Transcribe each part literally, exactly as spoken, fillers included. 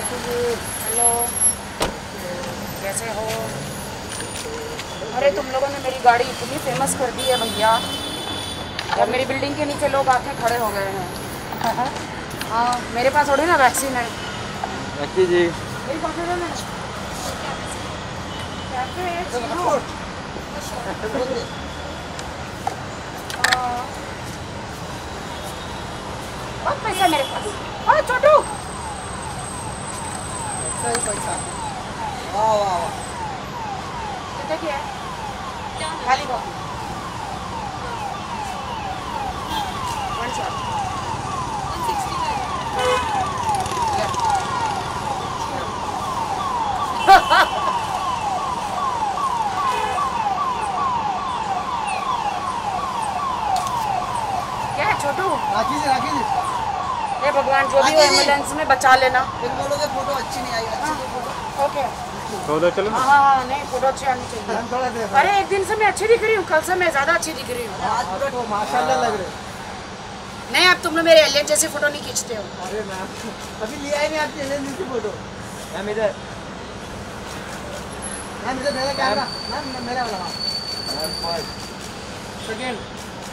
Hello, कैसे हो? अरे तुम लोगों ने मेरी गाड़ी इतनी फेमस कर दी है भैया, अब मेरी बिल्डिंग के नीचे लोग आके खड़े हो गए हैं। हाँ, मेरे पास थोड़ी ना वैक्सीन है। रखी जी बहुत पैसा मेरे पास। हाँ छोटू, सही पैसा। वाह वाह वाह। कितने की है? खाली कॉफी वन शॉट क्या है छोटू? राखी जी राखी जी हे भगवान, जो भी हो एम्बुलेंस में बचा लेना। इन बोलोगे फोटो अच्छी नहीं आई। अच्छी तो फोटो ओके। तो चलो ना। हाँ हाँ नहीं, फोटो अच्छी आनी चाहिए। हम थोड़ा देर अरे एक दिन से मैं अच्छी दिख रही हूँ, कल से मैं ज्यादा अच्छी दिख रही हूँ। आज पूरा तो माशाल्लाह लग रहे। नहीं, अब तुम लोग मेरे एलियन जैसी फोटो नहीं खींचते हो। अरे मैम अभी लिया ही नहीं आपके एलियन की फोटो। मैम इधर मैम इधर मेरा कैमरा मैम मेरा वाला मैम फर्स्ट सेकंड।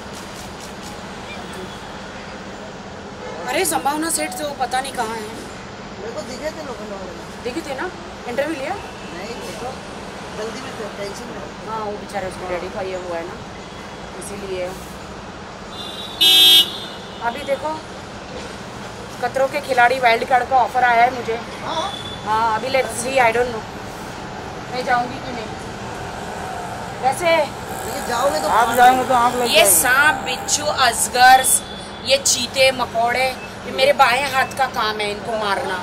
अरे संभावना सेठ से वो पता नहीं कहाँ है। मेरे को दिखे थे लोगों ने। देखी थी ना, इंटरव्यू लिया? नहीं देखो जल्दी में थे, टेंशन में। हाँ वो बेचारे उसको डैडी का ये हुआ है ना, इसीलिए। अभी देखो खतरों के खिलाड़ी वाइल्ड कार्ड का ऑफर आया है मुझे। हाँ हाँ अभी let's see, I don't know मैं जाऊंगी कि नहीं। वैसे लेकिन जाओगे तो आप जाएंगे तो आप लग ये सांप, बिच्छू, अजगर, ये चीते मकोड़े, ये मेरे बाएं हाथ का काम है इनको मारना।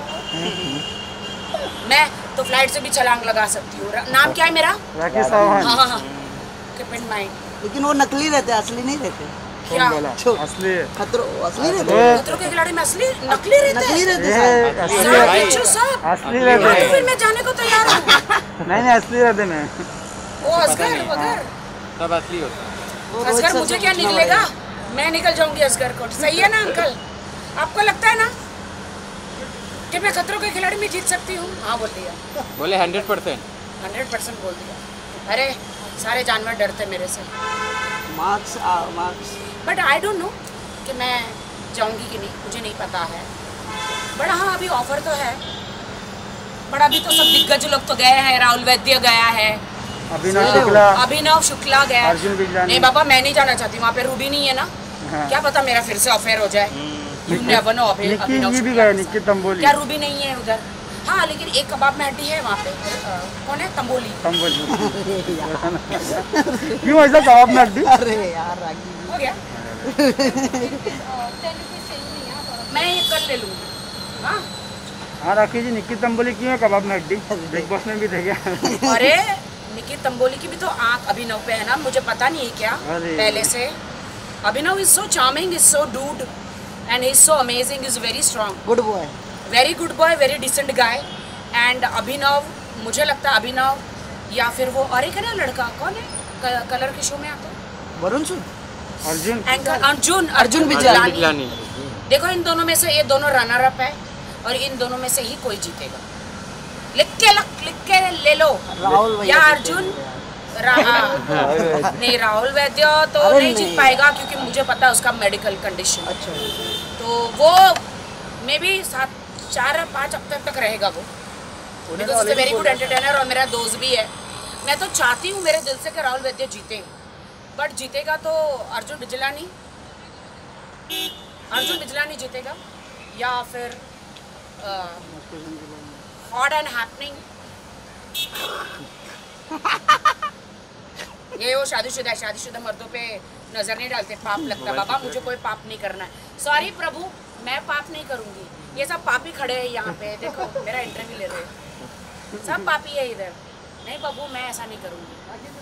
मैं तो फ्लाइट से भी छलांग लगा सकती हूँ। नाम क्या है मेरा? राकेश साहब। हाँ हाँ हाँ, कीप इन माइंड। लेकिन वो नकली रहते असली नहीं रहते। क्या? असली खतरों असली रहते। खतरों के खिलाड़ी में असली नकली रहते नकली हैं। रहते ये साहब। असली सांप, रहते बिच्छू, सांप। असली हाँ, रहते तो फिर मैं जाने को तैयार हूँ। नहीं नहीं असली रहते ना। वो असगर वगर सब असली होता। असगर मुझे क्या निकलेगा, मैं निकल जाऊंगी असगर को। सही है ना अंकल? आपको लगता है ना कि मैं खतरों के खिलाड़ी में जीत सकती हूँ? हाँ बोल दिया। बोले हंड्रेड परसेंट हंड्रेड परसेंट बोल दिया। अरे सारे जानवर डरते मेरे से। Marks marks but I don't know कि मैं जाऊंगी कि नहीं, मुझे नहीं पता है। बट हाँ अभी ऑफर तो है। बट अभी तो सब दिग्गज लोग तो गए हैं। राहुल वैद्य गया है, अभिनव शुक्ला, अभिनव शुक्ला गया है। अर्जुन बिजलानी। नहीं बाबा मैं नहीं जाना चाहती, वहाँ पे रूबी नहीं है ना। हाँ। क्या पता मेरा फिर से अफेयर हो जाए। You never know, अभी निक्की अभिनव जी भी शुक्ला गए, के निक्की साथ। तंबोली। क्या रूबी नहीं है उधर? हाँ लेकिन एक कबाब में हड्डी है वहाँ पे। अ, कौन है? तंबोली। तंबोली। क्यों ऐसा कबाब में हड्डी? अरे यार राखी हो गया। मैं ये कर ले लूँगी। हाँ हाँ राखी जी, निक्की तंबोली क्यों है कबाब में हड्डी? बिग बॉस में भी थे क्या? अरे निकी तंबोली की भी तो आंख अभिनव पे है ना, मुझे पता नहीं है क्या अरे। पहले से। Abhinav is so charming, is so dude and is so amazing, is very strong, good boy. Very good boy, very decent guy. And Abhinav, मुझे लगता है अभिनव या फिर वो और एक है ना लड़का, कौन है कलर के शो में आता है? वरुण सुन अर्जुन एंकर अर्जुन अर्जुन बिजलानी। बिजलानी। देखो इन दोनों में से ये दोनों रनर अप है और इन दोनों में से ही कोई जीतेगा। लिख के लिख के ले लो। राहुल भैया या अर्जुन रा, नहीं राहुल वैद्य तो अरे नहीं जीत नहीं। पाएगा क्योंकि मुझे पता है उसका मेडिकल कंडीशन। अच्छा तो वो मे बी सात चार पाँच हफ्ते तक रहेगा वो। Because is very good entertainer और मेरा दोस्त भी है। मैं तो चाहती हूँ मेरे दिल से कि राहुल वैद्य जीते, बट जीतेगा तो अर्जुन बिजलानी अर्जुन बिजलानी जीतेगा या फिर हॉट एंड हैपनिंग। ये वो शादीशुदा है, शादीशुदा मर्दों पे नजर नहीं डालते, पाप लगता है। बाबा मुझे कोई पाप नहीं करना है। सॉरी प्रभु, मैं पाप नहीं करूंगी। ये सब पापी खड़े हैं यहाँ पे, देखो मेरा इंटरव्यू ले रहे हैं, सब पापी है इधर। नहीं प्रभु मैं ऐसा नहीं करूंगी।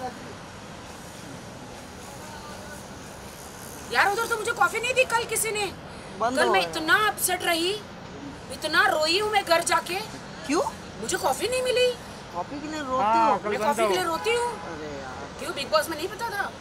यार उधर तो मुझे कॉफी नहीं दी कल किसी ने। कल मैं इतना अपसेट रही, इतना रोई हूँ मैं घर जाके। क्यों? मुझे कॉफी नहीं मिली। कॉफी के लिए रोती हो? मैं कॉफी के लिए रोती हूँ। अरे यार क्यों, बिग बॉस में नहीं पता था?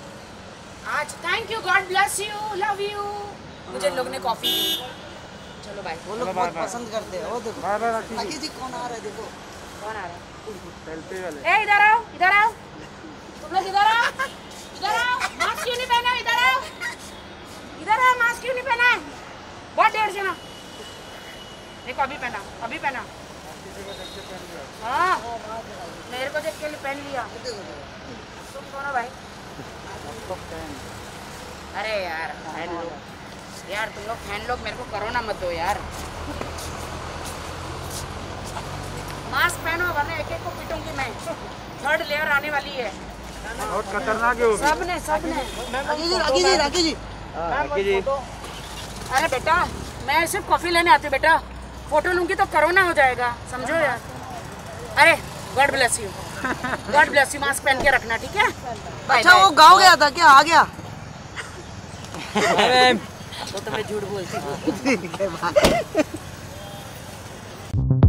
आज thank you, God bless you, love you. मुझे लोग ने कॉफी दी। चलो चलो बाय। वो लोग बहुत पसंद करते हैं। वो देखो बाय बाय राखी राखी जी। जी कौन आ रहा है देखो। कौन आ रहा है? सेल्फी वाले। ए इधर आओ, इधर आओ, तुम लोग इधर आओ, इधर आओ, मास्क क्यों नहीं पहना? इधर आओ, इधर आओ, मास्क क्यों नहीं पहना? बहुत देर से ना, देखो अभी पहना, अभी पहना। हाँ मेरे को देख के पहन लिया। तुम कौन हो भाई? अरे यार फैन लोग, यार तुम लोग फैन लोग मेरे को कोरोना मत दो यार। मास्क पहनो वरना एक एक को पीटूंगी मैं। थर्ड लेयर आने वाली है। बहुत खतरनाक है वो भी। सबने सबने राखी जी राखी जी राखी जी राखी जी। अरे बेटा मैं सिर्फ कॉफी लेने आती हूँ बेटा, फोटो लूंगी तो कोरोना हो जाएगा, समझो यार। अरे God bless you, God bless you. Mask पहन के रखना ठीक है? अच्छा वो गाँव गया था क्या? आ गया? वो तो मैं झूठ बोलती हूँ। ठीक है बाय।